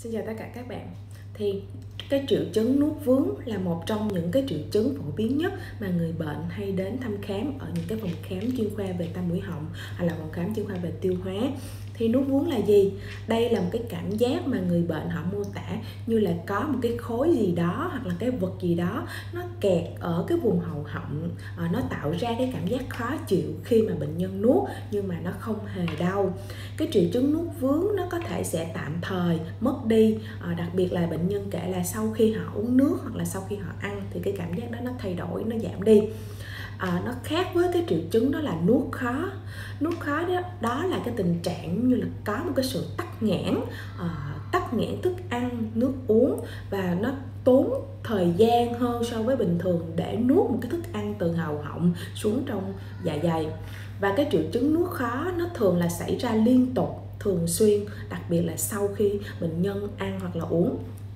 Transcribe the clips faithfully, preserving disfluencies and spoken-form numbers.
Xin chào tất cả các bạn. Thì cái triệu chứng nuốt vướng là một trong những cái triệu chứng phổ biến nhất mà người bệnh hay đến thăm khám ở những cái phòng khám chuyên khoa về tai mũi họng hay là phòng khám chuyên khoa về tiêu hóa. Thì nuốt vướng là gì? Đây là một cái cảm giác mà người bệnh họ mô tả như là có một cái khối gì đó hoặc là cái vật gì đó nó kẹt ở cái vùng hầu họng, à, nó tạo ra cái cảm giác khó chịu khi mà bệnh nhân nuốt nhưng mà nó không hề đau. Cái triệu chứng nuốt vướng nó có thể sẽ tạm thời mất đi, à, đặc biệt là bệnh nhân kể là sau khi họ uống nước hoặc là sau khi họ ăn thì cái cảm giác đó nó thay đổi, nó giảm đi. À, nó khác với cái triệu chứng đó là nuốt khó. Nuốt khó đó, đó là cái tình trạng như là có một cái sự tắc nghẽn, à, tắc nghẽn thức ăn, nước uống và nó tốn thời gian hơn so với bình thường để nuốt một cái thức ăn từ hầu họng xuống trong dạ dày. Và cái triệu chứng nuốt khó nó thường là xảy ra liên tục, thường xuyên, đặc biệt là sau khi bệnh nhân ăn hoặc là uống.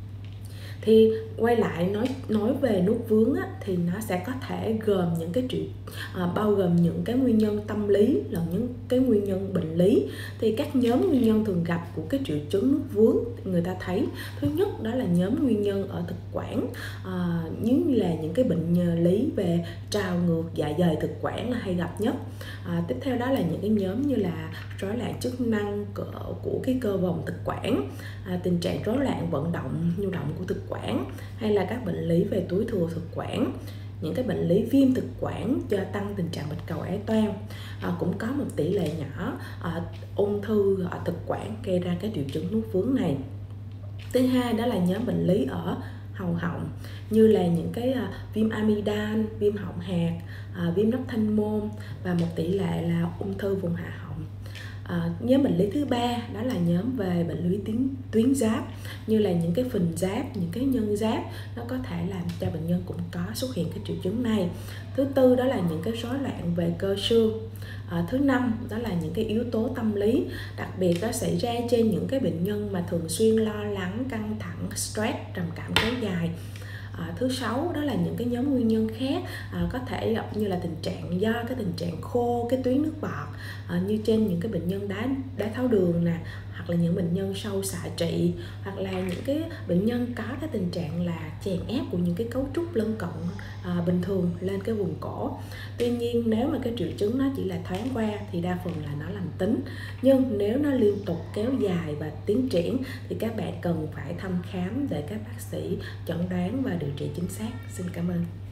Thì quay lại nói nói về nuốt vướng á, thì nó sẽ có thể gồm những cái triệu à, bao gồm những cái nguyên nhân tâm lý là những cái nguyên nhân bệnh lý. Thì các nhóm nguyên nhân thường gặp của cái triệu chứng nuốt vướng người ta thấy, thứ nhất đó là nhóm nguyên nhân ở thực quản, à, như là những cái bệnh lý về trào ngược dạ dày thực quản là hay gặp nhất. À, tiếp theo đó là những cái nhóm như là rối loạn chức năng của, của cái cơ vòng thực quản, à, tình trạng rối loạn vận động nhu động của thực quản, hay là các bệnh lý về túi thừa thực quản, những cái bệnh lý viêm thực quản do tăng tình trạng bạch cầu ái toan, à, cũng có một tỷ lệ nhỏ à, ung thư ở thực quản gây ra cái triệu chứng nuốt vướng này. Thứ hai đó là nhóm bệnh lý ở hầu họng như là những cái à, viêm amidan, viêm họng hạt, à, viêm nấc thanh môn và một tỷ lệ là ung thư vùng hạ họng. À, nhóm bệnh lý thứ ba đó là nhóm về bệnh lý tuyến, tuyến giáp như là những cái phình giáp, những cái nhân giáp, nó có thể làm cho bệnh nhân cũng có xuất hiện cái triệu chứng này. Thứ tư đó là những cái rối loạn về cơ xương. À, thứ năm đó là những cái yếu tố tâm lý, đặc biệt nó xảy ra trên những cái bệnh nhân mà thường xuyên lo lắng, căng thẳng, stress, trầm cảm kéo dài. À, thứ sáu đó là những cái nhóm nguyên nhân khác, à, có thể gặp như là tình trạng do cái tình trạng khô cái tuyến nước bọt, à, như trên những cái bệnh nhân đái đái tháo đường nè, hoặc là những bệnh nhân sau xạ trị, hoặc là những cái bệnh nhân có cái tình trạng là chèn ép của những cái cấu trúc lân cận à, bình thường lên cái vùng cổ. Tuy nhiên nếu mà cái triệu chứng nó chỉ là thoáng qua thì đa phần là nó lành tính, nhưng nếu nó liên tục kéo dài và tiến triển thì các bạn cần phải thăm khám để các bác sĩ chẩn đoán và điều trị chính xác. Xin cảm ơn.